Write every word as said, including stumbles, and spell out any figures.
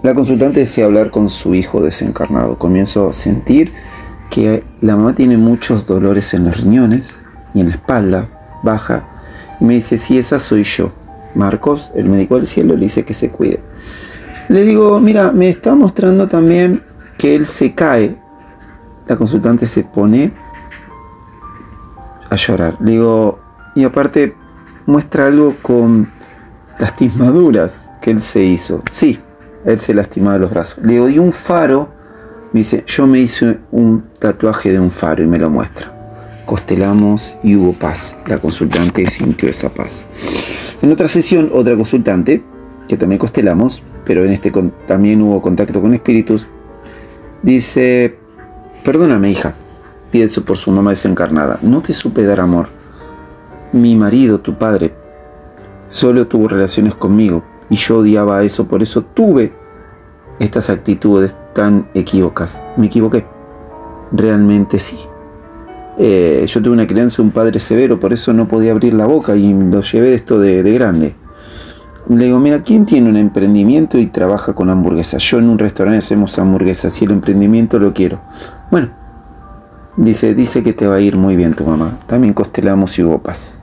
La consultante desea hablar con su hijo desencarnado. Comienzo a sentir que la mamá tiene muchos dolores en los riñones y en la espalda baja. Y me dice, sí, esa soy yo. Marcos, el médico del cielo, le dice que se cuide. Le digo, mira, me está mostrando también que él se cae. La consultante se pone a llorar. Le digo, y aparte muestra algo con lastimaduras que él se hizo. Sí, él se lastimaba los brazos. Le digo, y un faro. Me dice, yo me hice un tatuaje de un faro y me lo muestra. Costelamos y hubo paz. La consultante sintió esa paz. En otra sesión, otra consultante, que también costelamos, pero en este con, también hubo contacto con espíritus, dice, perdóname hija, pienso por su mamá desencarnada, no te supe dar amor. Mi marido, tu padre, solo tuvo relaciones conmigo y yo odiaba eso, por eso tuve estas actitudes tan equívocas. Me equivoqué, realmente sí. Eh, yo tuve una crianza de un padre severo, por eso no podía abrir la boca y lo llevé de esto de, de grande. Le digo, mira, ¿quién tiene un emprendimiento y trabaja con hamburguesas? Yo en un restaurante hacemos hamburguesas y el emprendimiento lo quiero. Bueno, dice, dice que te va a ir muy bien tu mamá. También costelamos y hubo paz.